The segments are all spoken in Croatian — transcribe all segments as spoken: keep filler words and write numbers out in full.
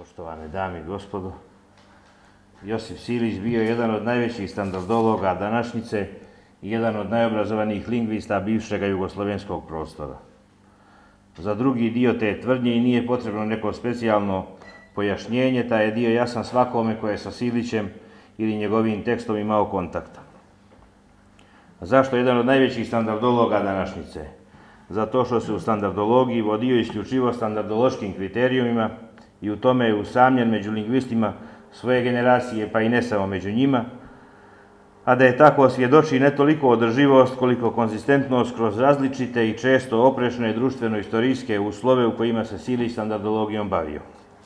Poštovane dame i gospodo, Josip Silić bio je jedan od najvećih standardologa današnjice i jedan od najobrazovanijih lingvista bivšega jugoslovenskog prostora. Za drugi dio te tvrdnje i nije potrebno neko specijalno pojašnjenje, taj je dio jasan svakome ko je sa Silićem ili njegovim tekstom imao kontakta. Zašto jedan od najvećih standardologa današnjice? Zato što se u standardologiji vodio isključivo standardološkim kriterijumima i u tome je usamljen među lingvistima svoje generacije, pa i ne samo među njima, a da je tako svjedoči ne toliko održivost koliko konzistentnost kroz različite i često oprečne društveno-istorijske uslove u kojima se Silić standardologijom bavio.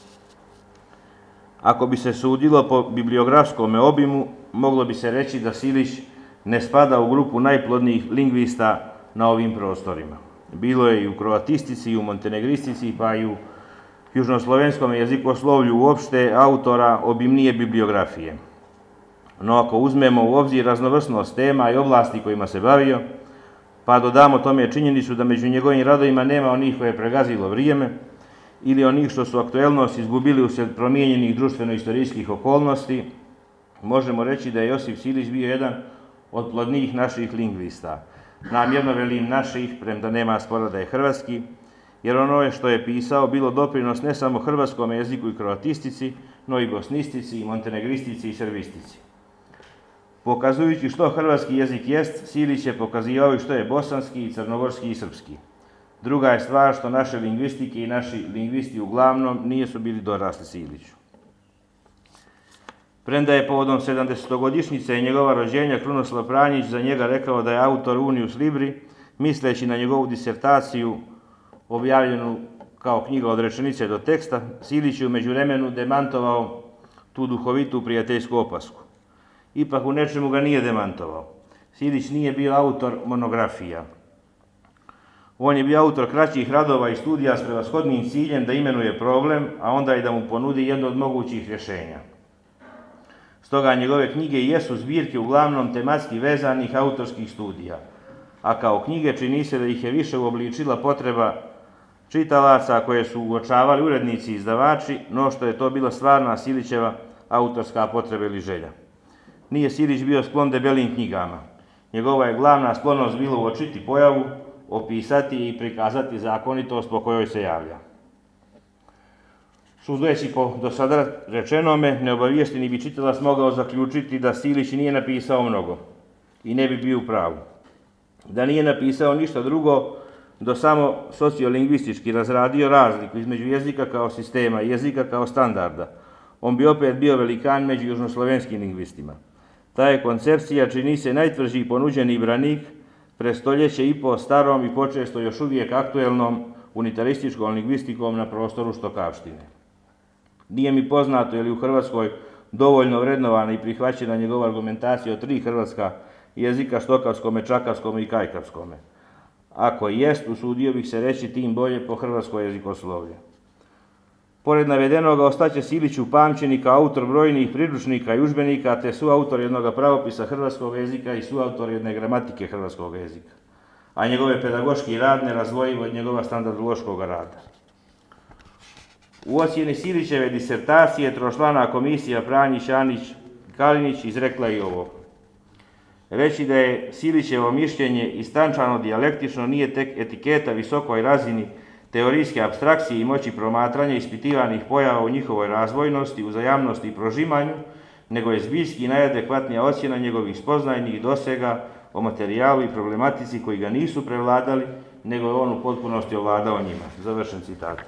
Ako bi se sudilo po bibliografskom obimu, moglo bi se reći da Silić ne spada u grupu najplodnijih lingvista na ovim prostorima. Bilo je i u kroatistici, i u montenegristici, pa i u južnoslovenskom jezikoslovlju uopšte autora obimnije bibliografije. No ako uzmemo u obzir raznovrsnost tema i oblasti kojima se bavio, pa dodamo tome činjenicu da među njegovim radovima nema onih koje je pregazilo vrijeme ili onih što su aktuelnost izgubili uslijed promijenjenih društveno-istorijskih okolnosti, možemo reći da je Josip Silić bio jedan od plodnijih naših lingvista. Namjerno velim naših, premda nema spora da je hrvatski, jer ono što je pisao bilo doprinos ne samo hrvatskom jeziku i kroatistici, no i bosnistici, i montenegristici i srbistici. Pokazujući što hrvatski jezik jest, Silić je pokazivao i što je bosanski, i crnogorski i srpski. Druga je stvar što naše lingvistike i naši lingvisti uglavnom nisu bili dorasli Siliću. Premda je povodom sedamdesetogodišnjice njegova rođenja Krunoslav Pranjić za njega rekao da je autor Unius Libri, misleći na njegovu disertaciju objavljenu kao knjiga od rečenice do teksta, Silić je u međuvremenu demantovao tu duhovitu prijateljsku opasku. Ipak u nečemu ga nije demantovao. Silić nije bio autor monografija. On je bio autor kraćih radova i studija s prevashodnim ciljem da imenuje problem, a onda i da mu ponudi jedno od mogućih rješenja. Stoga njegove knjige i jesu zbirke uglavnom tematski vezanih autorskih studija, a kao knjige čini se da ih je više uobličila potreba čitalaca koje su uočavali urednici i izdavači, no što je to bila stvarna Silićeva autorska potreba ili želja. Nije Silić bio sklon debelim knjigama. Njegova je glavna sklonost bila uočiti pojavu, opisati i prikazati zakonitost po kojoj se javlja. Sudeći po do sada rečenome, neobaviješteni bi čitalac mogao zaključiti da Silić nije napisao mnogo i ne bi bio u pravu. Da nije napisao ništa drugo do samo sociolingvistički razradio razliku između jezika kao sistema i jezika kao standarda, on bi opet bio velikan među južnoslovenskim lingvistima. Ta je koncepcija čini se najtvrđi ponuđeni branik pre stoljeće i po starom i počesto još uvijek aktuelnom unitarističkom lingvistikom na prostoru štokavštine. Nije mi poznato je li u Hrvatskoj dovoljno vrednovana i prihvaćena njegova argumentacija o tri hrvatska jezika, štokavskome, čakavskome i kajkavskome. Ako jest, usudio bih se reći tim bolje po hrvatsko jezikoslovlje. Pored navedenoga ostaće Silić upamćeni kao autor brojnih priručnika i udžbenika, te suautor jednog pravopisa hrvatskog jezika i suautor jedne gramatike hrvatskog jezika, a njegove pedagoški rad nerazdvojiv od njegova standardološkog rada. U ocjeni Silićeve disertacije tročlana komisija Pranjić, Anić, Kalinić izrekla i ovo. Reći da je Silićevo mišljenje istančano dijalektično nije tek etiketa visokoj razini teorijske apstrakcije i moći promatranja ispitivanih pojava u njihovoj razvojnosti, uzajamnosti i prožimanju, nego je zbiljski najadekvatnija ocjena njegovih spoznajnih dosega o materijalu i problematici koji ga nisu prevladali, nego je on u potpunosti ovladao njima. Završen citat.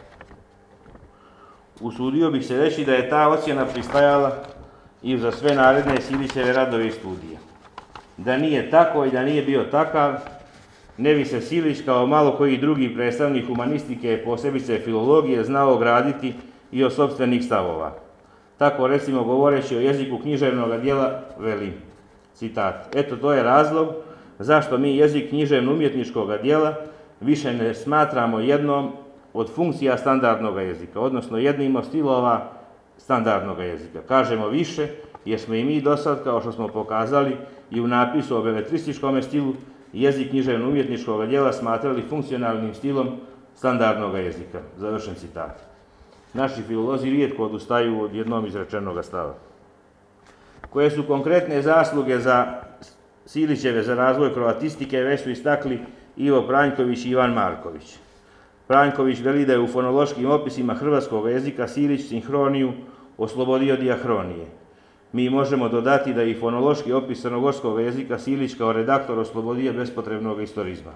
Usudio bih se reći da je ta ocjena pristajala i za sve naredne Silićeve radove i studije. Da nije tako i da nije bio takav, ne bi se Silić kao malo koji drugi predstavnik humanistike, posebice filologije, znao graditi i o sopstvenih stavova. Tako recimo govoreći o jeziku književnog djela veli, citat, eto to je razlog zašto mi jezik književno-umjetničkog djela više ne smatramo jednom od funkcija standardnog jezika, odnosno jednim od stilova standardnog jezika. Kažemo više, jer smo i mi do sad, kao što smo pokazali i u napisu o beletrističkom stilu, jezik književno-umjetničkog djela smatrali funkcionalnim stilom standardnog jezika. Završen citat. naši filolozi rijetko odustaju od jednom izrečenog stava. Koje su konkretne zasluge za Silićeve za razvoj kroatistike već su istakli Ivo Pranjković i Ivan Marković. Pranjković veli da je u fonološkim opisima hrvatskog jezika Silić sinhroniju oslobodio dijahronije. Mi možemo dodati da je i fonološki opis crnogorskog jezika Silić kao redaktor oslobodio bespotrebnog istorizma.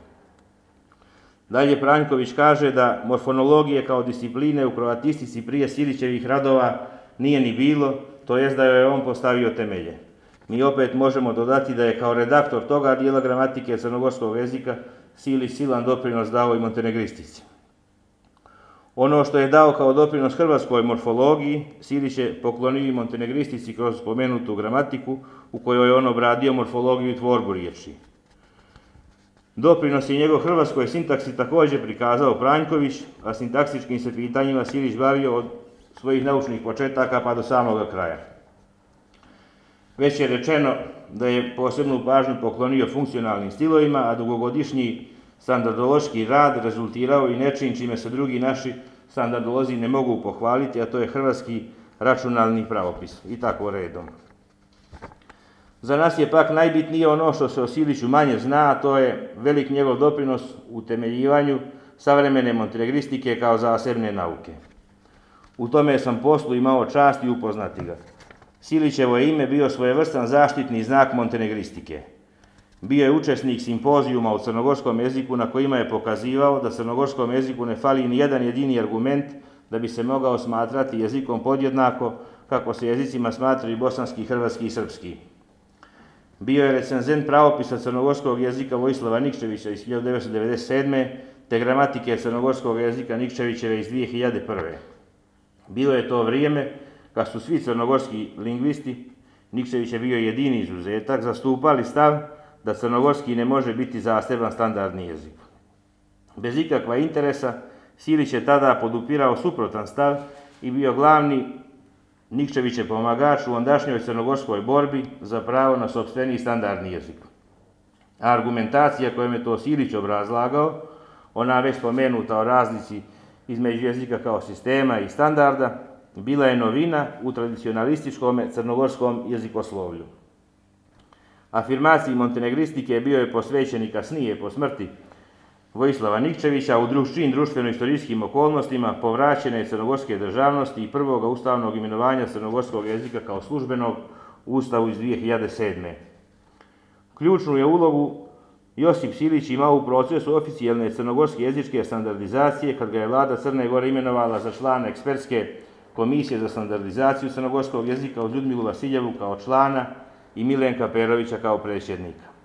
Dalje Pranjković kaže da morfonologije kao discipline u kroatistici prije Silićevih radova nije ni bilo, to jest da joj je on postavio temelje. Mi opet možemo dodati da je kao redaktor toga dijela gramatike crnogorskog jezika Silić silan doprinos dao i montenegristici. Ono što je dao kao doprinos hrvatskoj morfologiji, Silić je poklonio i montenegristici kroz spomenutu gramatiku u kojoj je on obradio morfologiju i tvorbu riječi. Doprinos je njegov hrvatskoj sintaksi također prikazao Pranjković, a sintaksičkim se pitanjima Silić bavio od svojih naučnih početaka pa do samoga kraja. Već je rečeno da je posebnu pažnju poklonio funkcionalnim stilovima, a dugogodišnji standardološki rad rezultirao i nečim čime se drugi naši standardolozi ne mogu pohvaliti, a to je hrvatski računalni pravopis i tako redom. Za nas je pak najbitnije ono što se o Siliću manje zna, a to je velik njegov doprinos u utemeljivanju savremene montenegristike kao zasebne nauke. U tome sam poslu imao čast i upoznati ga. Silićevo je ime bio svojevrstan zaštitni znak montenegristike. Bio je učesnik simpozijuma u crnogorskom jeziku na kojima je pokazivao da crnogorskom jeziku ne fali ni jedan jedini argument da bi se mogao smatrati jezikom podjednako kako se jezicima smatraju bosanski, hrvatski i srpski. Bio je recenzent pravopisa crnogorskog jezika Vojislava Nikčevića iz hiljadu devetsto devedeset sedme te gramatike crnogorskog jezika Nikčevićeve iz dvije hiljade prve. Bilo je to vrijeme kad su svi crnogorski lingvisti, Nikčević je bio jedini izuzetak, zastupali stav da crnogorski ne može biti zaseban standardni jezik. Bez ikakva interesa, Silić je tada podupirao suprotan stav i bio glavni Nikčevićev pomagač u ondašnjoj crnogorskoj borbi za pravo na sopstveni standardni jezik. A argumentacija kojom je to Silić obrazlagao, ona već spomenuta o razlici između jezika kao sistema i standarda, bila je novina u tradicionalističkom crnogorskom jezikoslovlju. Afirmaciji montenegristike bio je posvećen i kasnije po smrti Vojislava Nikčevića u drugčijim društveno-istorijskim okolnostima povraćene crnogorske državnosti i prvoga ustavnog imenovanja crnogorskog jezika kao službenog u Ustavu iz dvije hiljade sedme. Ključnu je ulogu Josip Silić imao u procesu oficijelne crnogorske jezičke standardizacije kad ga je vlada Crne Gore imenovala za člana ekspertske komisije za standardizaciju crnogorskog jezika uz Ljudmilu Vasiljevu kao člana i Milenka Perovića kao predsjednika.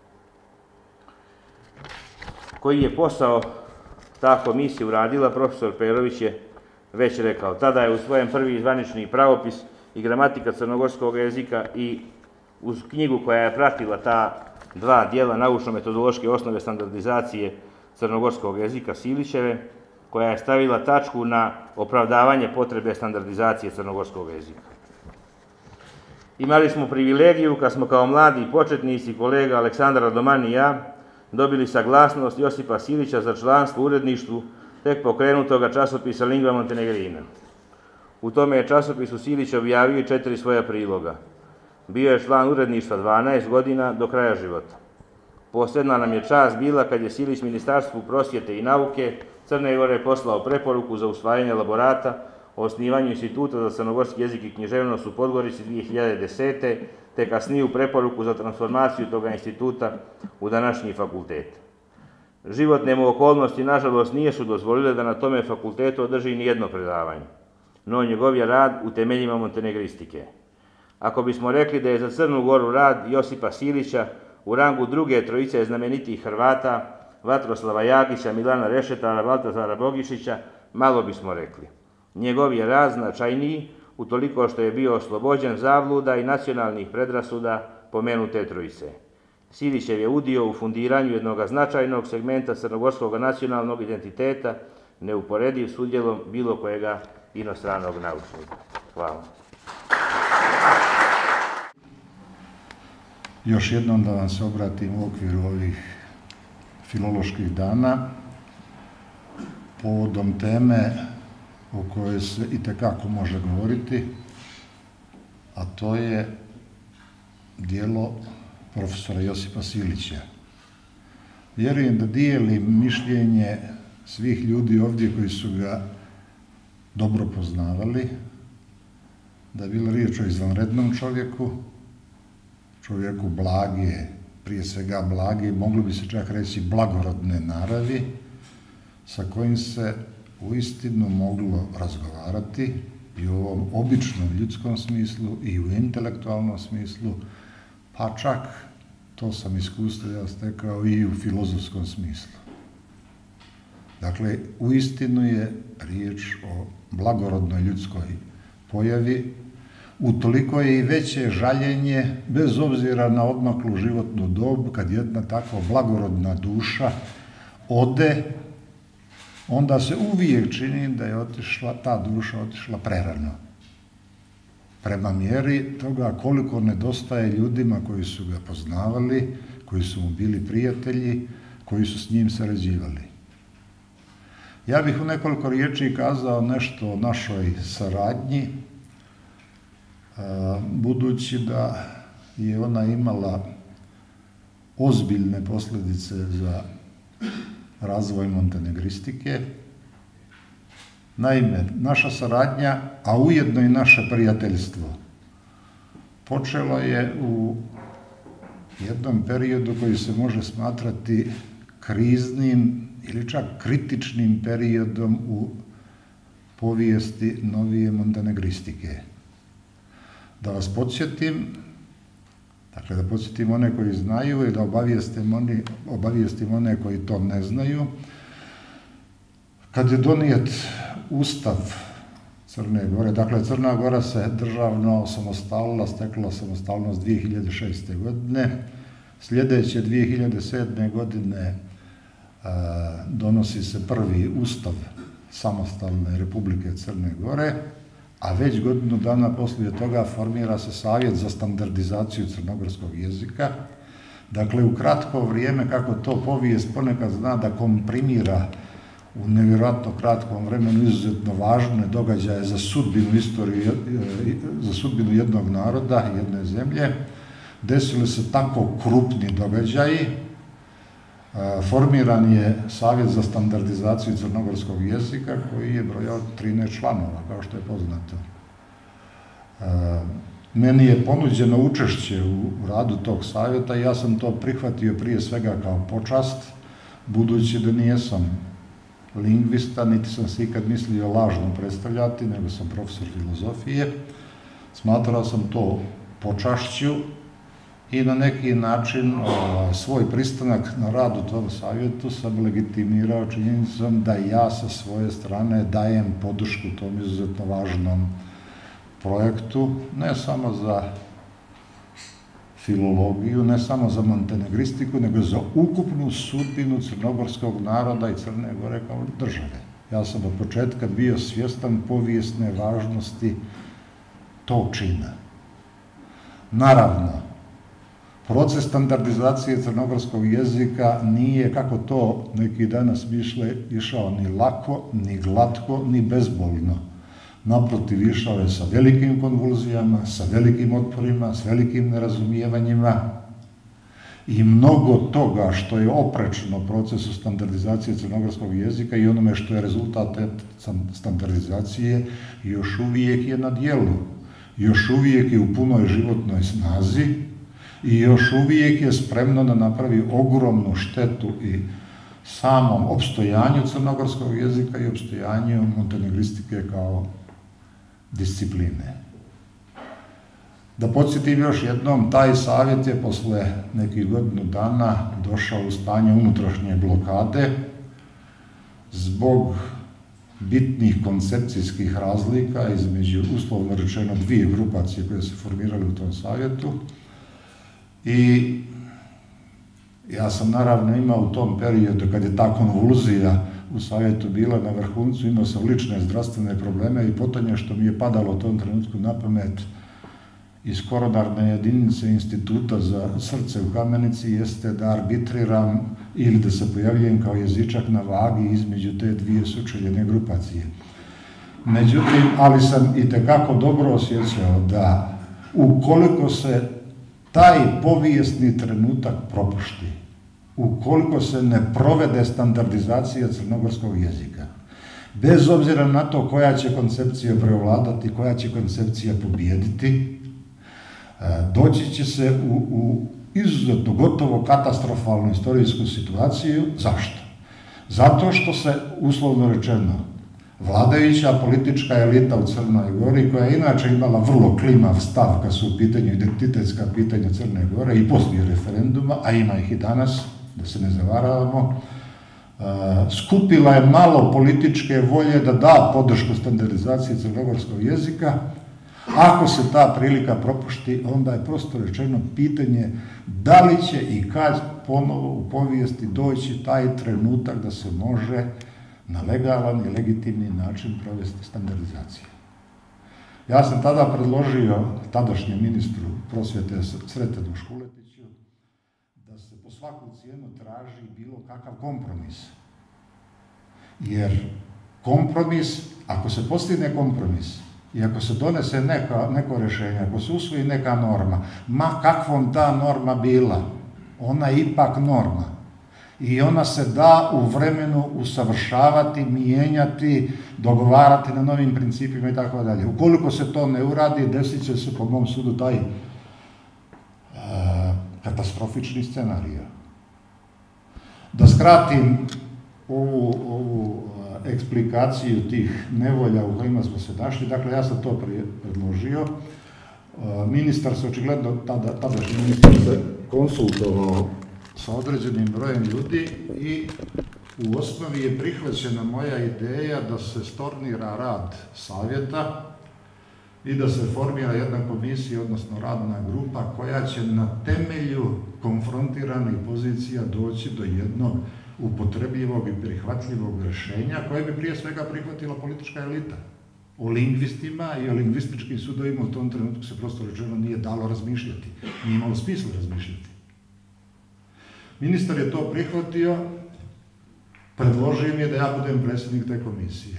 Koji je posao ta komisija uradila, profesor Perović je već rekao. Tada je u svojem prvi zvanični pravopis i gramatika crnogorskog jezika i uz knjigu koja je pratila ta dva dijela naučno-metodološke osnove standardizacije crnogorskog jezika Silićeve, koja je stavila tačku na opravdavanje potrebe standardizacije crnogorskog jezika. Imali smo privilegiju kad smo kao mladi početnici kolega Aleksandar Radoman i ja dobili saglasnost Josipa Silića za članstvo u uredništvu tek pokrenutoga časopisa Lingua Montenegrina. U tome je časopisu Silić objavio i četiri svoja priloga. Bio je član uredništva dvanaest godina do kraja života. Posebna nam je čast bila kad je Silić Ministarstvu prosvjete i nauke Crne Gore poslao preporuku za usvajanje elaborata o osnivanju Instituta za crnogorski jezik i književnost u Podgorici dvije hiljade desete. te kasniju preporuku za transformaciju toga instituta u današnji fakultet. Životne mu okolnosti, nažalost, nijesu dozvolile da na tome fakultetu održi nijedno predavanje, no njegov je rad u temeljima montenegristike. Ako bismo rekli da je za Crnu Goru rad Josipa Silića u rangu druge trojice znamenitih Hrvata, Vatroslava Jagića, Milana Rešetara, Valtazara Bogišića, malo bismo rekli. Njegov je rad značajniji utoliko što je bio oslobođen zabluda i nacionalnih predrasuda pomenute trojice. Silićev je udio u fundiranju jednog značajnog segmenta crnogorskog nacionalnog identiteta neuporediv s udjelom bilo kojega inostranog naučnika. Hvala. Još jednom da vam se obratim u okviru ovih filoloških dana povodom teme o kojoj se itekako može govoriti, a to je djelo profesora Josipa Silića. Vjerujem da dijeli mišljenje svih ljudi ovdje koji su ga dobro poznavali, da je bila riječ o izvanrednom čovjeku, čovjeku blage, prije svega blage, moglo bi se čak reći blagorodne naravi, sa kojim se uistinu moglo razgovarati i u ovom običnom ljudskom smislu i u intelektualnom smislu, pa čak, to sam iskustvo ja stekao, i u filozofskom smislu. Dakle, uistinu je riječ o blagorodnoj ljudskoj pojavi, utoliko je i veće žaljenje, bez obzira na odmaklu životnu dobu, kad jedna takva blagorodna duša ode, onda se uvijek čini da je otišla, ta duša otišla prerano. Prema mjeri toga koliko nedostaje ljudima koji su ga poznavali, koji su mu bili prijatelji, koji su s njim sarađivali. Ja bih u nekoliko riječi kazao nešto o našoj saradnji, budući da je ona imala ozbiljne posljedice za razvoj montenegristike. Naime, naša saradnja, a ujedno i naše prijateljstvo, počelo je u jednom periodu koji se može smatrati kriznim ili čak kritičnim periodom u povijesti novije montenegristike. Da vas podsjetim, dakle da podsjetim one koji znaju i da obavijestim one, obavijestim one koji to ne znaju, kad je donijet Ustav Crne Gore, dakle Crna Gora se državno samostalila, stekla samostalnost dvije hiljade šeste. godine, sljedeće dvije hiljade sedme. godine a, donosi se prvi Ustav samostalne Republike Crne Gore, a već godinu dana poslije toga formira se Savjet za standardizaciju crnogorskog jezika. Dakle, u kratko vrijeme, kako to povijest ponekad zna da komprimira u nevjerojatno kratkom vremenu izuzetno važne događaje za sudbinu istorije, za sudbinu jednog naroda, jedne zemlje, desili se tako krupni događaji. Formiran je Savjet za standardizaciju crnogorskog jezika koji je brojao trinaest članova, kao što je poznato. Meni je ponuđeno učešće u radu tog savjeta i ja sam to prihvatio prije svega kao počast, budući da nijesam lingvista, niti sam se ikad mislio lažno predstavljati, nego sam profesor filozofije. Smatrao sam to počašću i na neki način o, svoj pristanak na rad u tom savjetu sam legitimirao činjenicom da ja sa svoje strane dajem podršku tom izuzetno važnom projektu, ne samo za filologiju, ne samo za montenegristiku, nego za ukupnu sudbinu crnogorskog naroda i Crne Gore kao države. Ja sam od početka bio svjestan povijesne važnosti tog čina. Naravno, proces standardizacije crnogorskog jezika nije, kako to neki danas misle, išao ni lako, ni glatko, ni bezbolno. Naprotiv, išao je sa velikim konvulzijama, sa velikim otporima, s velikim nerazumijevanjima i mnogo toga što je oprečno procesu standardizacije crnogorskog jezika i onome što je rezultat standardizacije još uvijek je na djelu, još uvijek je u punoj životnoj snazi i još uvijek je spremno da napravi ogromnu štetu i samom opstojanju crnogorskog jezika i opstojanju montenegristike kao discipline. Da podsjetim još jednom, taj savjet je posle nekih godinu dana došao u stanje unutrašnje blokade zbog bitnih koncepcijskih razlika između, uslovno rečeno, dvije grupacije koje se formirali u tom savjetu. I ja sam naravno imao u tom periodu, kad je ta konvulzija u savjetu bila na vrhuncu, imao sam lične zdravstvene probleme i potonje što mi je padalo u tom trenutku na pamet iz koronarne jedinice Instituta za srce u Kamenici jeste da arbitriram ili da se pojavljujem kao jezičak na vagi između te dvije sučeljene grupacije. Međutim, ali sam i tekako dobro osjećao da ukoliko se taj povijesni trenutak propušti, ukoliko se ne provede standardizacija crnogorskog jezika, bez obzira na to koja će koncepcija prevladati, koja će koncepcija pobijediti, doći će se u, u izuzetno gotovo katastrofalnu istorijsku situaciju. Zašto? Zato što se, uslovno rečeno, vladajuća politička elita u Crnoj Gori, koja je inače imala vrlo klimav stav kad su u pitanju identitetska pitanja Crne Gore i poslije referenduma, a ima ih i danas, da se ne zavaravamo, skupila je malo političke volje da da podršku standardizaciji crnogorskog jezika. Ako se ta prilika propušti, onda je prosto rečeno pitanje da li će i kad ponovo u povijesti doći taj trenutak da se može na legalan i legitimni način provesti standardizaciju. Ja sam tada predložio tadašnjem ministru prosvjete Sretenu Škuletiću da se po svaku cijenu traži bilo kakav kompromis. Jer kompromis, ako se postigne kompromis i ako se donese neka, neko rješenje, ako se usvoji neka norma, ma kakvom ta norma bila, ona je ipak norma. I ona se da u vremenu usavršavati, mijenjati, dogovarati na novim principima i tako dalje. Ukoliko se to ne uradi, desit će se po mom sudu taj e, katastrofični scenarij. Da skratim ovu, ovu eksplikaciju tih nevolja u kojima smo se našli, dakle ja sam to predložio. Ministar se očigledno, tada, tadašnji ministar se konsultovao sa određenim brojem ljudi i u osnovi je prihvaćena moja ideja da se stornira rad savjeta i da se formira jedna komisija, odnosno radna grupa koja će na temelju konfrontiranih pozicija doći do jednog upotrebljivog i prihvatljivog rješenja koje bi prije svega prihvatila politička elita. O lingvistima i o lingvističkim sudovima u tom trenutku se prosto rečeno nije dalo razmišljati, nije imalo smisla razmišljati. Ministar je to prihvatio, predložio mi je da ja budem predsjednik te komisije.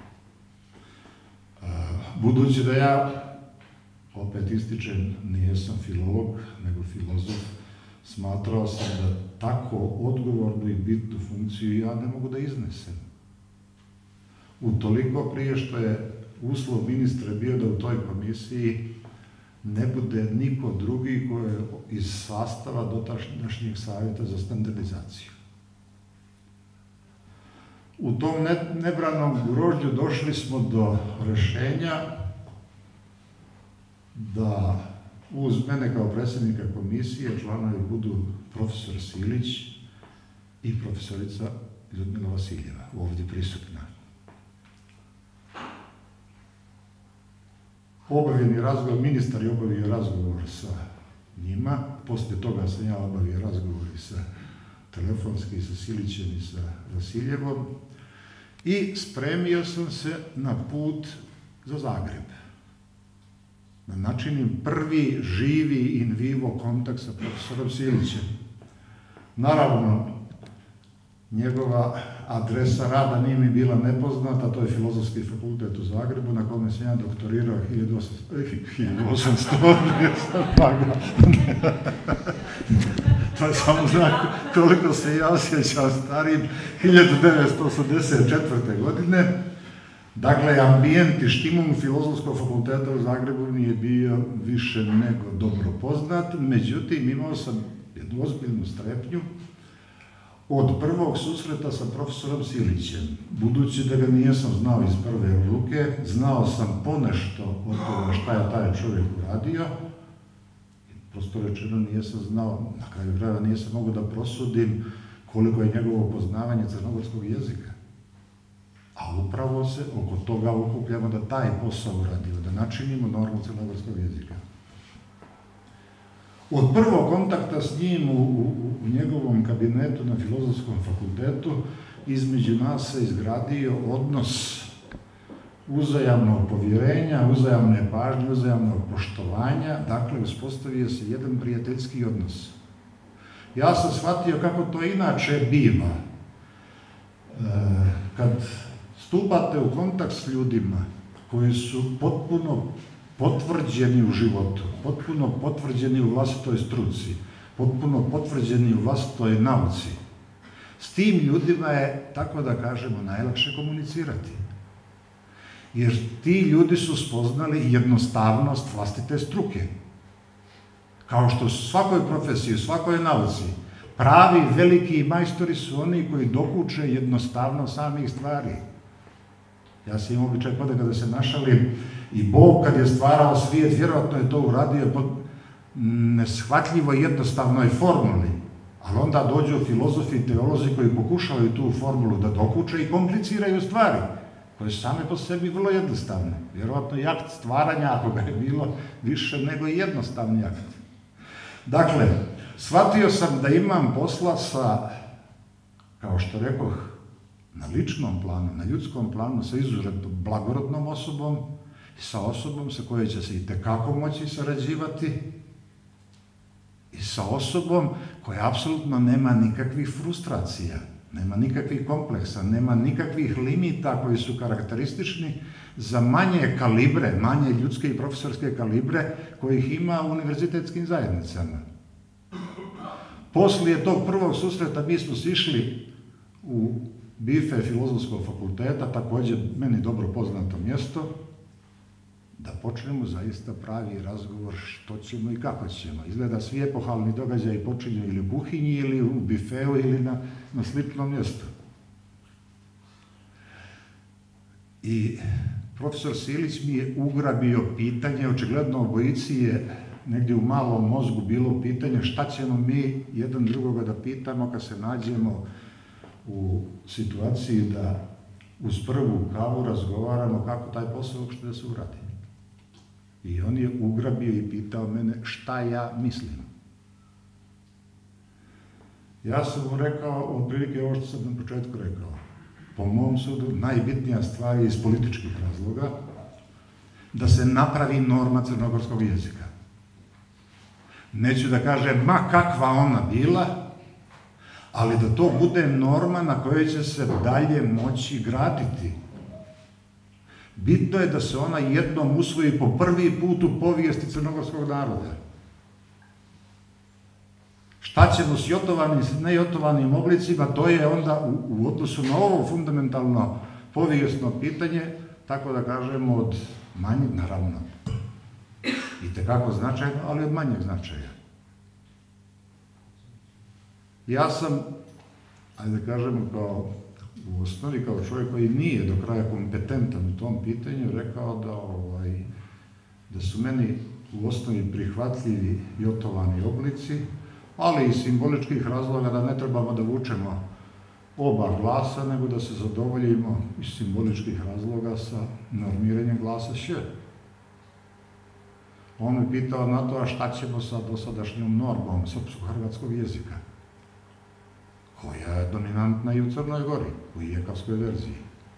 Budući da ja, opet ističem, nijesam filolog, nego filozof, smatrao sam da tako odgovornu i bitnu funkciju ja ne mogu da iznesem. Utoliko prije što je uslov ministra bio da u toj komisiji ne bude niko drugi koji je iz sastava dotašnjeg savjeta za standardizaciju. U tom nebranom grožđu došli smo do rješenja da uz mene kao predsjednika komisije članovi budu profesor Silić i profesorica Ljudmila Vasiljeva, ovdje prisutna. Obavljeni razgovor, ministar je obavio razgovor sa njima, poslije toga sam ja obavio razgovor i sa telefonski, sa Silićem i sa Vasiljevom i spremio sam se na put za Zagreb. Da načinim prvi živi in vivo kontakt sa profesorom Silićem. Naravno, njegova adresa rada nije mi bila nepoznata, to je Filozofski fakultet u Zagrebu, na kome sam ja doktorirao hiljadu osamsto. To je samo znak koliko se ja osjećam starim, hiljadu devetsto osamdeset četvrte. godine. Dakle, ambijent i štimum Filozofskog fakulteta u Zagrebu mi je bio više nego dobro poznat, međutim imao sam jednu ozbiljnu strepnju od prvog susreta sa profesorom Silićem. Budući da ga nijesam znao iz prve ruke, znao sam ponešto od toga šta je taj čovjek uradio. Prosto rečeno nijesam znao, na kraju krajeva nijesam mogu da prosudim koliko je njegovo poznavanje crnogorskog jezika. A upravo se oko toga okupljamo da taj posao uradimo, da načinimo normu crnogorskog jezika. Od prvog kontakta s njim u, u, u njegovom kabinetu na Filozofskom fakultetu između nas se izgradio odnos uzajamnog povjerenja, uzajamne pažnje, uzajamnog poštovanja, dakle uspostavio se jedan prijateljski odnos. Ja sam shvatio kako to inače biva. E, kad stupate u kontakt s ljudima, koji su potpuno potvrđeni u životu, potpuno potvrđeni u vlastitoj struci, potpuno potvrđeni u vlastitoj nauci. S tim ljudima je, tako da kažemo, najlakše komunicirati. Jer ti ljudi su spoznali jednostavnost vlastite struke. Kao što u svakoj profesiji, u svakoj nauci, pravi veliki majstori su oni koji dokuče jednostavno samih stvari. Ja sam imao običaj ponekad da se našalim i Bog kad je stvarao svijet, vjerojatno je to uradio pod neshvatljivo jednostavnoj formuli, ali onda dođu filozofi i teolozi koji pokušavaju tu formulu da dokuče i kompliciraju stvari, koje su same po sebi vrlo jednostavne. Vjerojatno i akt stvaranja, ako ga je bilo više nego jednostavni akt. Dakle, shvatio sam da imam posla sa, kao što rekoh, na ličnom planu, na ljudskom planu, sa izuzetno blagorodnom osobom i sa osobom sa kojoj će se i tekako moći sarađivati i sa osobom koja apsolutno nema nikakvih frustracija, nema nikakvih kompleksa, nema nikakvih limita koji su karakteristični za manje kalibre, manje ljudske i profesorske kalibre kojih ima u univerzitetskim zajednicama. Poslije tog prvog susreta mi smo sišli u bife Filozofskog fakulteta, također meni dobro poznato mjesto, da počnemo zaista pravi razgovor što ćemo i kako ćemo. Izgleda svi epohalni događaji počinju ili u kuhinji, ili u bifeu, ili na, na sličnom mjestu. I profesor Silić mi je ugrabio pitanje, očigledno obojici je negdje u malom mozgu bilo pitanje šta ćemo mi jedan drugoga da pitamo kad se nađemo u situaciji da uz prvu kavu razgovaramo kako taj posao uopšte da se uradi. I on je ugrabio i pitao mene šta ja mislim. Ja sam mu rekao, otprilike ovo što sam na početku rekao, po mom sudu najbitnija stvar je iz političkih razloga da se napravi norma crnogorskog jezika. Neću da kažem ma kakva ona bila, ali da to bude norma na kojoj će se dalje moći graditi. Bitno je da se ona jednom usvoji po prvi put u povijesti crnogorskog naroda. Šta ćemo s jotovanim, s nejotovanim oblicima, to je onda u, u odnosu na ovo fundamentalno povijesno pitanje, tako da kažemo od manjeg, naravno, i tekako značajno, ali od manjeg značaja. Ja sam, ajde da kažemo, kao u osnovi kao čovjek koji nije do kraja kompetentan u tom pitanju, rekao da, ovaj, da su meni u osnovi prihvatljivi jotovani oblici, ali i simboličkih razloga da ne trebamo da vučemo oba glasa, nego da se zadovoljimo iz simboličkih razloga sa normiranjem glasa š. On me pitao na to, a šta ćemo sa dosadašnjom normom srpsko-hrvatskog jezika, koja je dominantna i u Crnoj Gori, u ijekavskoj verziji.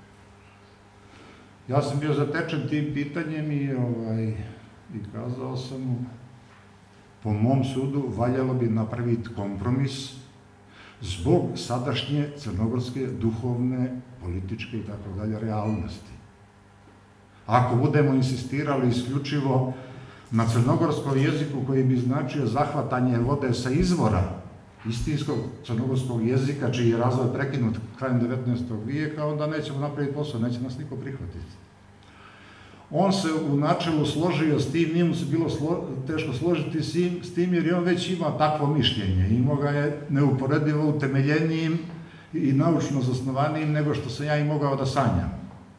Ja sam bio zatečen tim pitanjem i, ovaj, i kazao sam mu, po mom sudu, valjalo bi napraviti kompromis zbog sadašnje crnogorske duhovne, političke i tako dalje realnosti. Ako budemo insistirali isključivo na crnogorskom jeziku koji bi značio zahvatanje vode sa izvora istinskog crnogorskog jezika, čiji je razvoj prekinut krajem devetnaestog vijeka, onda nećemo napraviti posao, neće nas niko prihvatiti. On se u načelu složio s tim, nije mu se bilo slo, teško složiti s tim, jer je on već imao takvo mišljenje. Imao ga je neuporedivo utemeljenijim i naučno zasnovanijim nego što sam ja i mogao da sanjam.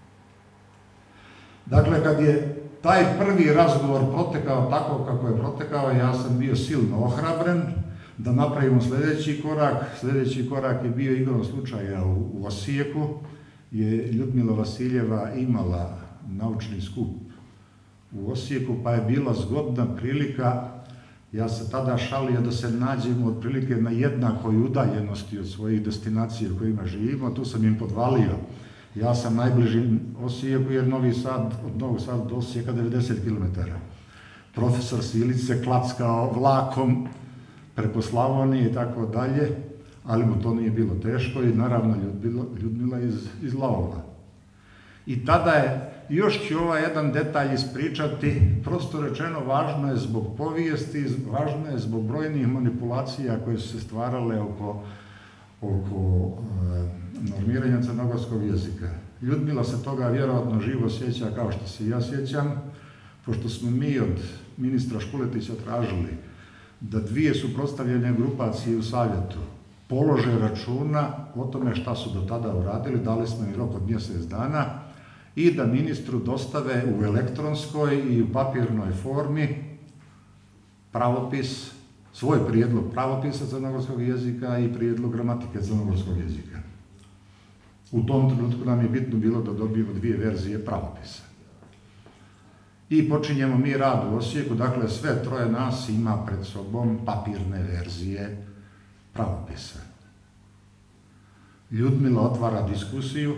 Dakle, kad je taj prvi razgovor protekao tako kako je protekao, ja sam bio silno ohrabren da napravimo sljedeći korak. Sljedeći korak je bio igrom slučaja u, u Osijeku, je Ljudmila Vasiljeva imala naučni skup u Osijeku, pa je bila zgodna prilika, ja se tada šalio da se nađemo otprilike na jednakoj udaljenosti od svojih destinacija u kojima živimo, tu sam im podvalio. Ja sam najbliži Osijeku jer Novi Sad, od Novog Sada do Osijeka devedeset kilometara. Profesor Silić se klackao vlakom preko Slavonije i tako dalje, ali mu to nije bilo teško i naravno Ljudmila iz, iz Lavova. I tada je još ću ovaj jedan detalj ispričati, prosto rečeno važno je zbog povijesti, važno je zbog brojnih manipulacija koje su se stvarale oko, oko e, normiranja crnogorskog jezika. Ljudmila se toga vjerojatno živo sjeća kao što se i ja sjećam, pošto smo mi od ministra Škuletića tražili da dvije suprotstavljene grupacije u savjetu polože računa o tome šta su do tada uradili, dali smo im rok od mjesec dana i da ministru dostave u elektronskoj i u papirnoj formi pravopis, svoj prijedlog pravopisa crnogorskog jezika i prijedlog gramatike crnogorskog jezika. U tom trenutku nam je bitno bilo da dobijemo dvije verzije pravopisa. I počinjemo mi rad u Osijeku, dakle sve troje nas ima pred sobom papirne verzije pravopisa. Ljudmila otvara diskusiju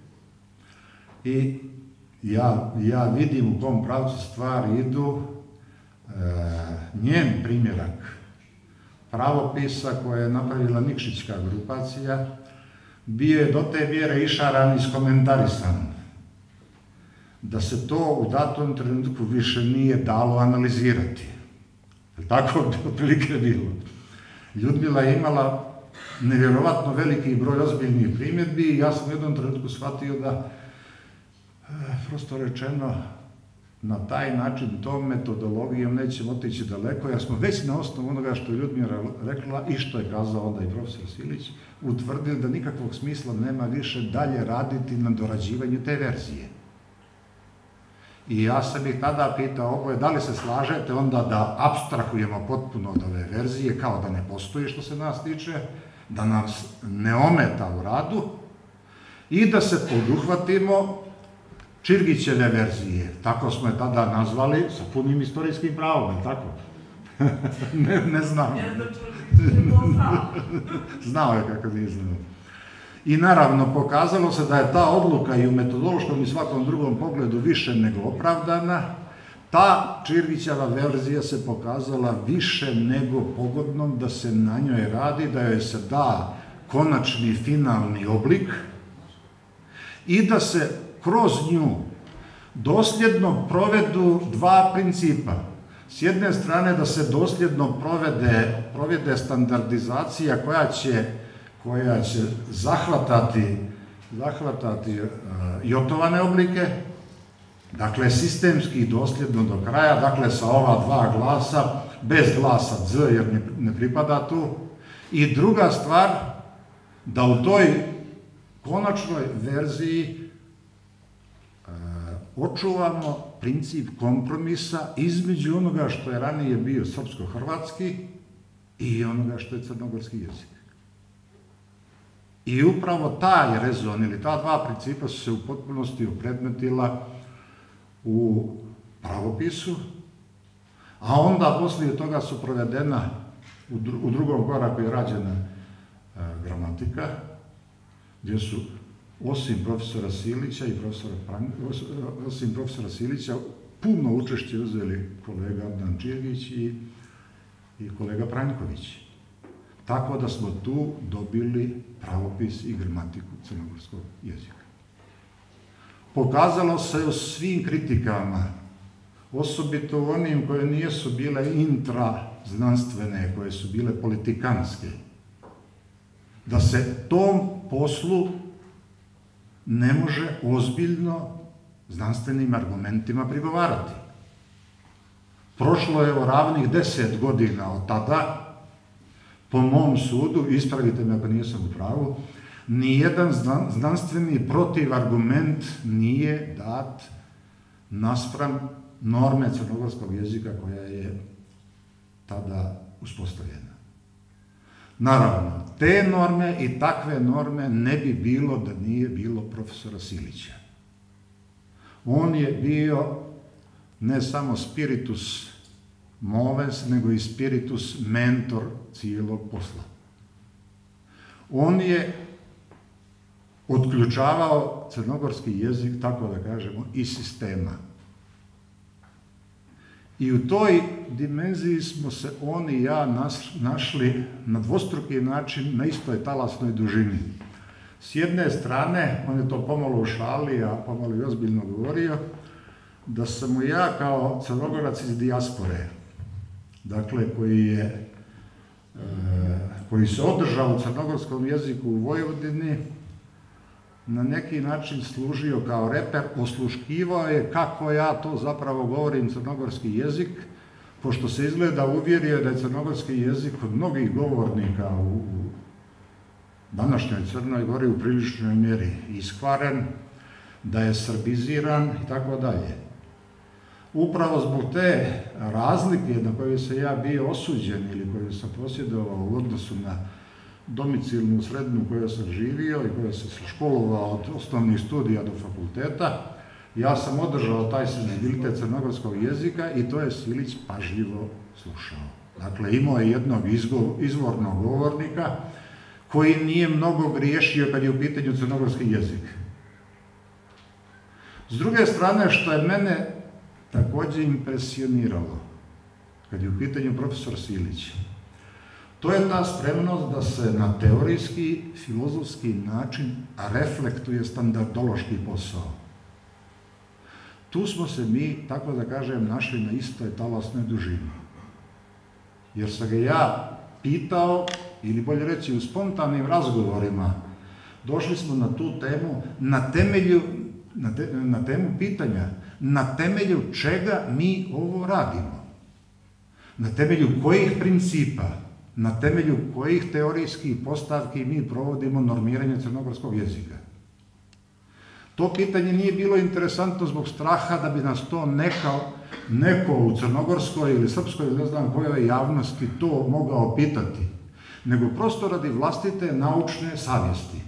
i ja, ja vidim u kom pravcu stvari idu. E, njen primjerak pravopisa koje je napravila Nikšićka grupacija bio je do te mjere išaran i iskomentarisan da se to u datom trenutku više nije dalo analizirati. Tako bi otprilike bilo. Ljudmila je imala nevjerovatno veliki broj ozbiljnih primjedbi i ja sam u jednom trenutku shvatio da, prosto rečeno, na taj način, tom metodologijom nećemo otići daleko, jer smo već na osnovu onoga što je Ljudmila rekla i što je kazao onda i profesor Silić, utvrdili da nikakvog smisla nema više dalje raditi na dorađivanju te verzije. I ja sam ih tada pitao oboje, da li se slažete onda da apstrahujemo potpuno od ove verzije, kao da ne postoji što se nas tiče, da nas ne ometa u radu i da se poduhvatimo Čirgićeve verzije. Tako smo je tada nazvali sa punim istorijskim pravom, je tako? ne, ne znam. Znao je kako nije znao. I naravno pokazalo se da je ta odluka i u metodološkom i svakom drugom pogledu više nego opravdana. Ta Čirgićeva verzija se pokazala više nego pogodnom da se na njoj radi, da joj se da konačni finalni oblik i da se kroz nju dosljedno provedu dva principa. S jedne strane da se dosljedno provede, provede standardizacija koja će koja će zahvatati, zahvatati uh, jotovane oblike, dakle sistemski i dosljedno do kraja, dakle sa ova dva glasa, bez glasa Z jer ne, ne pripada tu. I druga stvar, da u toj konačnoj verziji uh, očuvamo princip kompromisa između onoga što je ranije bio srpsko-hrvatski i onoga što je crnogorski jezik. I upravo taj rezon ili ta dva principa su se u potpunosti opredmetila u pravopisu, a onda poslije toga su provedena u, dru u drugom koraku je rađena e, gramatika, gdje su osim profesora Silića i profesora Pran... osim profesora Silića puno učešće uzeli kolega Adnan Čirgić i, i kolega Pranjković. Tako da smo tu dobili pravopis i gramatiku crnogorskog jezika. Pokazalo se u svim kritikama, osobito u onim koje nisu bile intraznanstvene, koje su bile politikanske, da se tom poslu ne može ozbiljno znanstvenim argumentima prigovarati. Prošlo je o ravnih deset godina od tada. Po mom sudu, ispravite me ako nisam u pravu, nijedan znanstveni protivargument nije dat naspram norme crnogorskog jezika koja je tada uspostavljena. Naravno, te norme i takve norme ne bi bilo da nije bilo profesora Silića. On je bio ne samo spiritus movens, nego i spiritus mentor cijelog posla. On je otključavao crnogorski jezik, tako da kažemo, iz sistema. I u toj dimenziji smo se on i ja našli na dvostruki način na istoj talasnoj dužini. S jedne strane, on je to pomalo u šali, a pomalo i ozbiljno govorio, da sam mu ja kao Crnogorac iz dijaspore, dakle koji je, koji se održao u crnogorskom jeziku u Vojvodini, na neki način služio kao reper, osluškivao je kako ja to zapravo govorim crnogorski jezik, pošto se izgleda uvjerio da je crnogorski jezik od mnogih govornika u današnjoj Crnoj Gori u priličnoj mjeri iskvaren, da je srbiziran i tako dalje. Upravo zbog te razlike na koje se ja bio osuđen ili koju sam posjedovao u odnosu na domicilnu srednju u kojoj sam živio i kojoj sam se školovao od osnovnih studija do fakulteta, ja sam održao taj senzibilitet crnogorskog jezika i to je Silić pažljivo slušao. Dakle, imao je jednog izvornog govornika koji nije mnogo griješio kad je u pitanju crnogorski jezik. S druge strane, što je mene također impresioniralo, kad je u pitanju profesor Silić, to je ta spremnost da se na teorijski, filozofski način reflektuje standardološki posao. Tu smo se mi, tako da kažem, našli na istoj talasnoj dužini. Jer sam ga ja pitao, ili bolje reći u spontanim razgovorima, došli smo na tu temu, na temelju, na, te, na temu pitanja, na temelju čega mi ovo radimo, na temelju kojih principa, na temelju kojih teorijskih postavki mi provodimo normiranje crnogorskog jezika. To pitanje nije bilo interesantno zbog straha da bi nas to neka, neko u crnogorskoj ili srpskoj ili ne znam kojoj javnosti to mogao pitati, nego prosto radi vlastite naučne savjesti.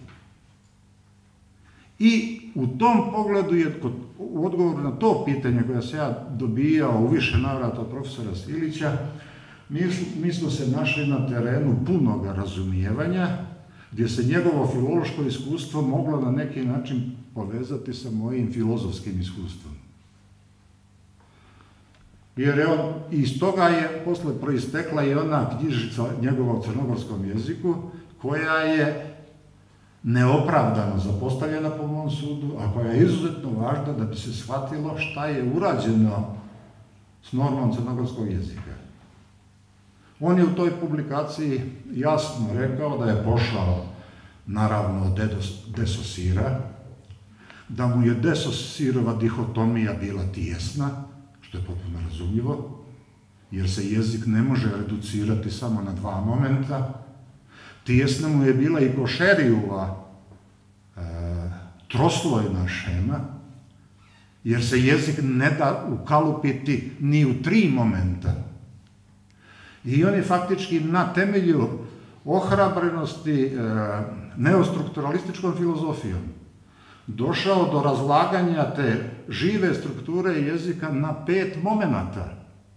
I u tom pogledu je, u odgovoru na to pitanje koje sam ja dobijao u više navrata od profesora Silića, mi, mi smo se našli na terenu punog razumijevanja, gdje se njegovo filološko iskustvo moglo na neki način povezati sa mojim filozofskim iskustvom. Jer je on, iz toga je posle proistekla i ona knjižica njegova u crnogorskom jeziku, koja je neopravdano zapostavljena po mom sudu, a koja je izuzetno važna da bi se shvatilo šta je urađeno s normom crnogorskog jezika. On je u toj publikaciji jasno rekao da je pošao, naravno, od Desosira, da mu je Desosirova dihotomija bila tijesna, što je potpuno razumljivo, jer se jezik ne može reducirati samo na dva momenta. Tijesna mu je bila i Košerijeva e, troslojna šema, jer se jezik ne da ukalupiti ni u tri momenta. I on je faktički na temelju ohrabrenosti e, neostrukturalističkom filozofijom došao do razlaganja te žive strukture jezika na pet momenata.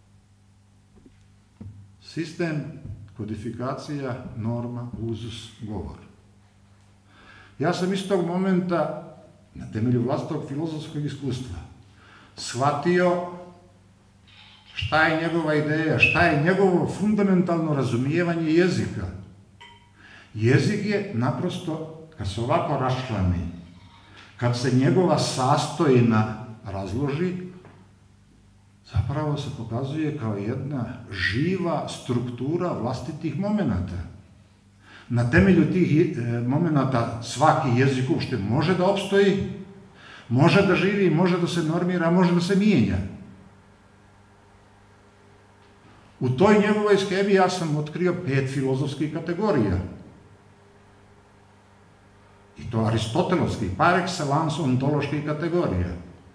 Sistem, kodifikacija, norma, uzus, govor. Ja sam iz tog momenta, na temelju vlastitog filozofskog iskustva, shvatio šta je njegova ideja, šta je njegovo fundamentalno razumijevanje jezika. Jezik je naprosto, kad se ovako raščlani, kad se njegova sastojina razloži, zapravo se pokazuje kao jedna živa struktura vlastitih momenata. Na temelju tih momenata svaki jezik uopšte može da opstoji, može da živi, može da se normira, može da se mijenja. U toj njegovoj skemi ja sam otkrio pet filozofskih kategorija. I to aristotelovskih, par excellence ontoloških kategorija.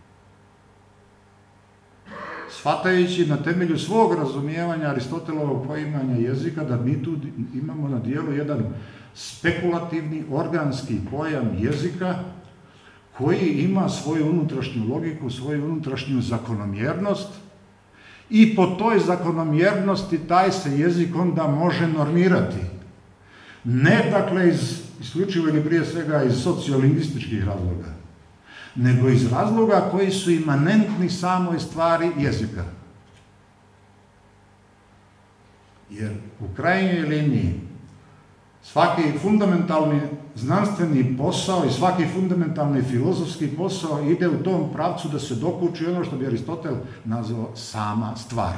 Shvatajući na temelju svog razumijevanja Aristotelovog poimanja jezika da mi tu imamo na dijelu jedan spekulativni, organski pojam jezika koji ima svoju unutrašnju logiku, svoju unutrašnju zakonomjernost i po toj zakonomjernosti taj se jezik onda može normirati. Ne dakle iz, isključivo ili prije svega iz sociolingvističkih razloga, nego iz razloga koji su imanentni samoj stvari jezika. Jer u krajnjoj liniji Svaki fundamentalni znanstveni posao i svaki fundamentalni filozofski posao ide u tom pravcu da se dokuči ono što bi Aristotel nazvao sama stvar.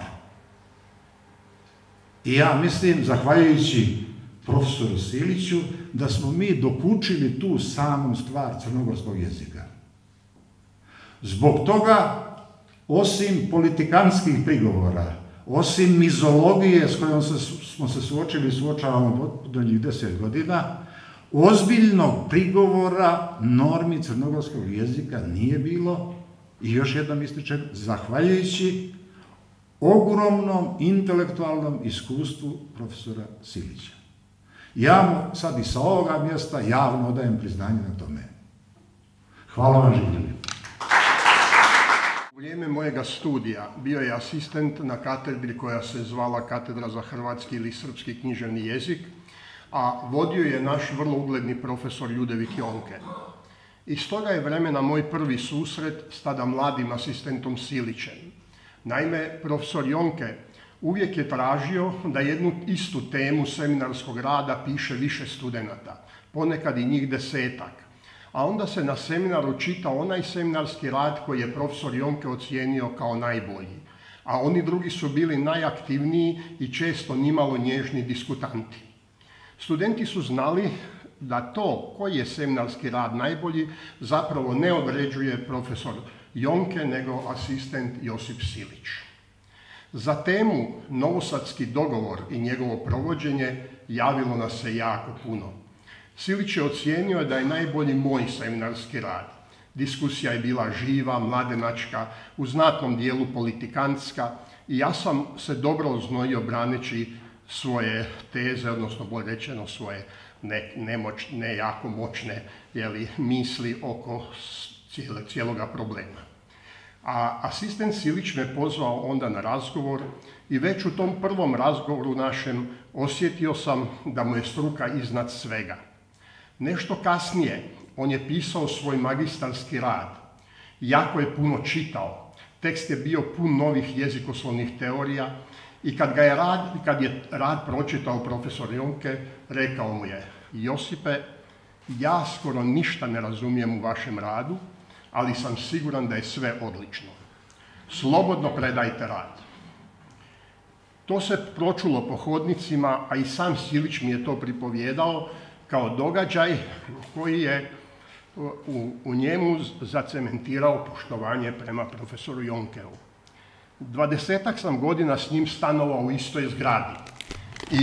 I ja mislim, zahvaljujući profesoru Siliću, da smo mi dokučili tu samu stvar crnogorskog jezika. Zbog toga, osim politikanskih prigovora, osim mizologije s kojom smo se suočili i suočavamo do njih deset godina, ozbiljnog prigovora normi crnogorskog jezika nije bilo i još jednom ističem, zahvaljujući ogromnom intelektualnom iskustvu profesora Silića. Ja mu sad i sa ovoga mjesta javno odajem priznanje na tome. Hvala vam življeni. U vrijeme mojega studija bio je asistent na katedri koja se zvala Katedra za hrvatski ili srpski književni jezik, a vodio je naš vrlo ugledni profesor Ljudevik Jonke. Iz toga je vremena moj prvi susret s tada mladim asistentom Silićem. Naime, profesor Jonke uvijek je tražio da jednu istu temu seminarskog rada piše više studenata, ponekad i njih desetak. A onda se na seminaru čita onaj seminarski rad koji je profesor Jonke ocijenio kao najbolji. A oni drugi su bili najaktivniji i često nimalo nježni diskutanti. Studenti su znali da to koji je seminarski rad najbolji zapravo ne određuje profesor Jonke, nego asistent Josip Silić. Za temu Novosadski dogovor i njegovo provođenje javilo nas se jako puno. Silić je ocijenio da je najbolji moj seminarski rad. Diskusija je bila živa, mladenačka, u znatnom dijelu politikantska i ja sam se dobro oznojio braneći svoje teze, odnosno bolje rečeno svoje ne, nemoć, ne jako moćne jeli, misli oko cijele, cijeloga problema. A asistent Silić me pozvao onda na razgovor i već u tom prvom razgovoru našem osjetio sam da mu je struka iznad svega. Nešto kasnije on je pisao svoj magistarski rad. Jako je puno čitao. Tekst je bio pun novih jezikoslovnih teorija i kad, ga je, rad, kad je rad pročitao profesor Jonke, rekao mu je: Josipe, ja skoro ništa ne razumijem u vašem radu, ali sam siguran da je sve odlično. Slobodno predajte rad. To se pročulo po hodnicima, a i sam Silić mi je to pripovjedao kao događaj koji je u, u njemu zacementirao poštovanje prema profesoru Jonkeu. Dvadesetak sam godina s njim stanovao u istoj zgradi. I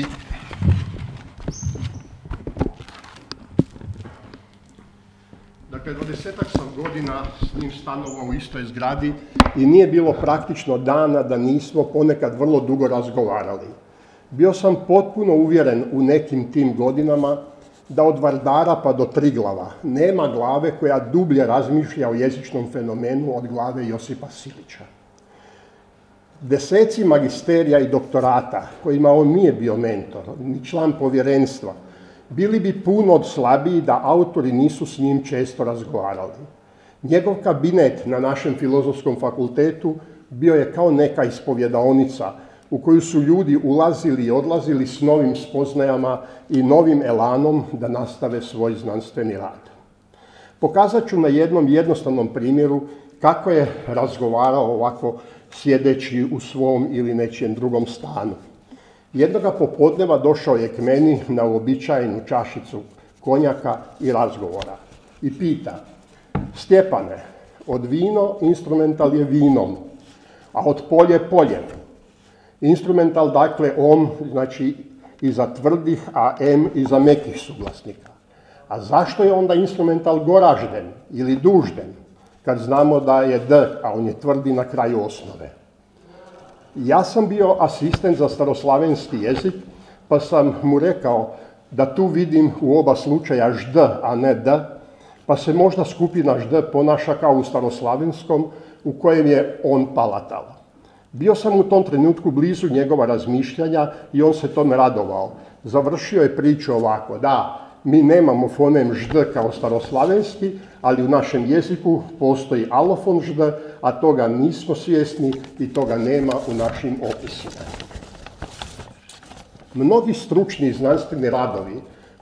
Dakle, dvadesetak sam godina s njim stanovao u istoj zgradi i nije bilo praktično dana da nismo ponekad vrlo dugo razgovarali. Bio sam potpuno uvjeren u nekim tim godinama da od Vardara pa do Triglava nema glave koja dublje razmišlja o jezičnom fenomenu od glave Josipa Silića. Deseci magisterija i doktorata, kojima on nije bio mentor, ni član povjerenstva, bili bi puno slabiji da autori nisu s njim često razgovarali. Njegov kabinet na našem filozofskom fakultetu bio je kao neka ispovjedaonica u koju su ljudi ulazili i odlazili s novim spoznajama i novim elanom da nastave svoj znanstveni rad. Pokazat ću na jednom jednostavnom primjeru kako je razgovarao ovako sjedeći u svom ili nečijem drugom stanu. Jednoga popodneva došao je k meni na uobičajenu čašicu konjaka i razgovora i pita: Stjepane, od vino instrumental je vinom, a od polje poljem. Instrumental dakle om, znači iza tvrdih, a em iza mekih suglasnika. A zašto je onda instrumental goražden ili dužden, kad znamo da je d, a on je tvrdi na kraju osnove? Ja sam bio asistent za staroslavenski jezik, pa sam mu rekao da tu vidim u oba slučaja žd, a ne d, pa se možda skupina žd ponaša kao u staroslavenskom, u kojem je on palatal. Bio sam u tom trenutku blizu njegova razmišljanja i on se tome radovao. Završio je priču ovako: da, mi nemamo fonem žd kao staroslavenski, ali u našem jeziku postoji alofon žd, a toga nismo svjesni i toga nema u našim opisima. Mnogi stručni znanstveni radovi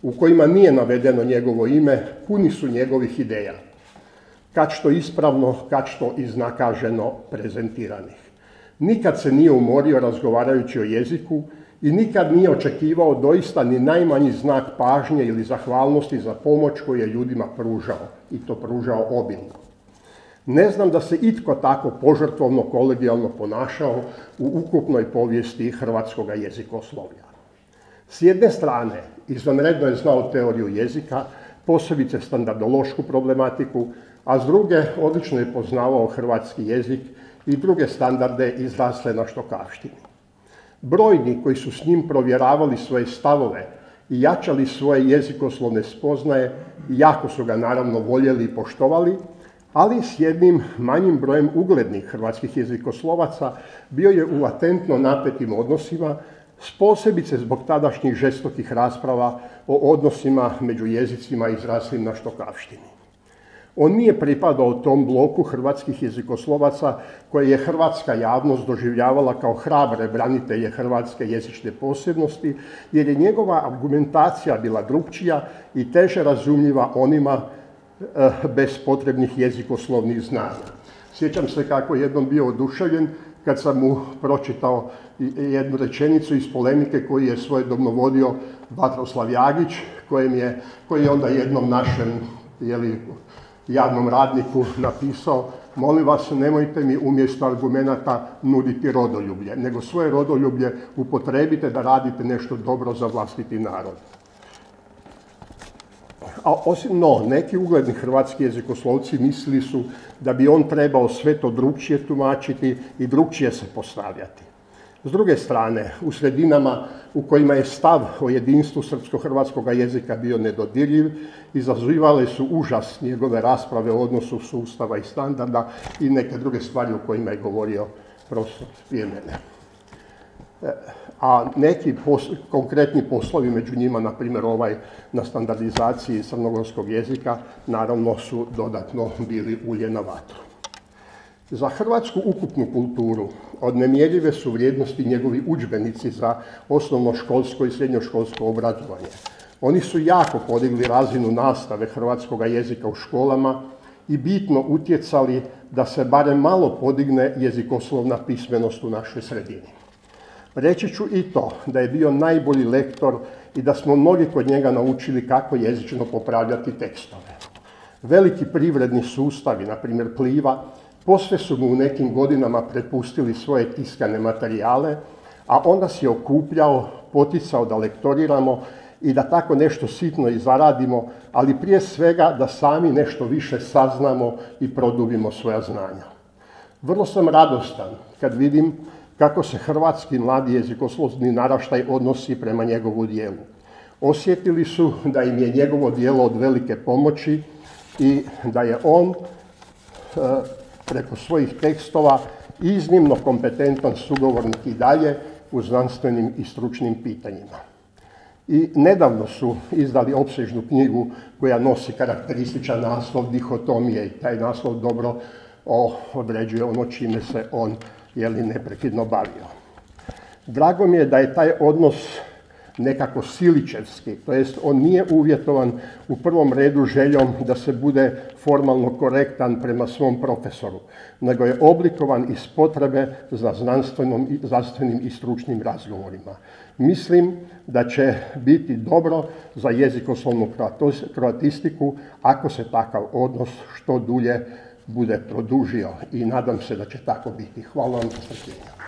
u kojima nije navedeno njegovo ime, puni su njegovih ideja. Kad što ispravno, kad što iznakaženo prezentiranih. Nikad se nije umorio razgovarajući o jeziku i nikad nije očekivao doista ni najmanji znak pažnje ili zahvalnosti za pomoć koju je ljudima pružao, i to pružao obilno. Ne znam da se itko tako požrtvovno kolegijalno ponašao u ukupnoj povijesti hrvatskog jezikoslovlja. S jedne strane, izvanredno je znao teoriju jezika, posebice standardološku problematiku, a s druge odlično je poznavao hrvatski jezik i druge standarde izrasle na štokavštini. Brojni koji su s njim provjeravali svoje stavove i jačali svoje jezikoslovne spoznaje, jako su ga naravno voljeli i poštovali, ali s jednim manjim brojem uglednih hrvatskih jezikoslovaca bio je u latentno napetim odnosima, posebice zbog tadašnjih žestokih rasprava o odnosima među jezicima izraslim na štokavštini. On nije pripadao tom bloku hrvatskih jezikoslovaca koje je hrvatska javnost doživljavala kao hrabre branitelje hrvatske jezične posebnosti, jer je njegova argumentacija bila drukčija i teže razumljiva onima eh, bez potrebnih jezikoslovnih znanja. Sjećam se kako je jednom bio oduševljen kad sam mu pročitao jednu rečenicu iz polemike koju je svojedobno vodio Vatroslav Jagić, kojem je, koji je onda jednom našem jeli, javnom radniku napisao: molim vas, nemojte mi umjesto argumenata nuditi rodoljublje, nego svoje rodoljublje upotrebite da radite nešto dobro za vlastiti narod. A osim, no, neki ugledni hrvatski jezikoslovci mislili su da bi on trebao sve to drukčije tumačiti i drukčije se postavljati. S druge strane, u sredinama u kojima je stav o jedinstvu srpsko-hrvatskog jezika bio nedodirljiv, izazivale su užas njegove rasprave o odnosu sustava i standarda i neke druge stvari o kojima je govorio profesor prije mene. A neki pos, konkretni poslovi, među njima, na primjer ovaj na standardizaciji crnogorskog jezika, naravno su dodatno bili ulje na vatru. Za hrvatsku ukupnu kulturu od nemjerljive su vrijednosti njegovi udžbenici za osnovnoškolsko i srednjoškolsko obrazovanje. Oni su jako podigli razinu nastave hrvatskog jezika u školama i bitno utjecali da se barem malo podigne jezikoslovna pismenost u našoj sredini. Reći ću i to da je bio najbolji lektor i da smo mnogi kod njega naučili kako jezično popravljati tekstove. Veliki privredni sustavi, na primjer Pliva, posve su mu u nekim godinama prepustili svoje tiskane materijale, a onda si je okupljao, poticao da lektoriramo i da tako nešto sitno i zaradimo, ali prije svega da sami nešto više saznamo i produbimo svoja znanja. Vrlo sam radostan kad vidim kako se hrvatski mladi jezikoslovni naraštaj odnosi prema njegovu djelu. Osjetili su da im je njegovo djelo od velike pomoći i da je on e, preko svojih tekstova iznimno kompetentan sugovornik i dalje u znanstvenim i stručnim pitanjima. I nedavno su izdali opsežnu knjigu koja nosi karakterističan naslov Dihotomije i taj naslov dobro o, određuje ono čime se on je li neprekidno bavio. Drago mi je da je taj odnos nekako siličevski, to jest on nije uvjetovan u prvom redu željom da se bude formalno korektan prema svom profesoru, nego je oblikovan iz potrebe za znanstvenim i stručnim razgovorima. Mislim da će biti dobro za jezikoslovnu kroatistiku ako se takav odnos što dulje bude produžio i nadam se da će tako biti. Hvala vam za strpljenje.